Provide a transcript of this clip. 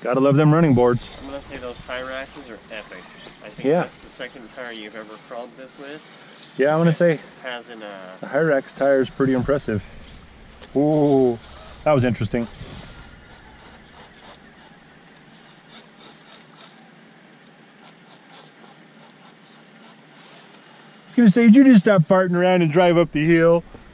Gotta love them running boards. I'm gonna say those Hyraxes are epic. I think that's the second tire you've ever crawled this with. Yeah, I'm gonna say Hasn't the Hyrax tire is pretty impressive. Ooh, that was interesting. I was gonna say, did you just stop farting around and drive up the hill?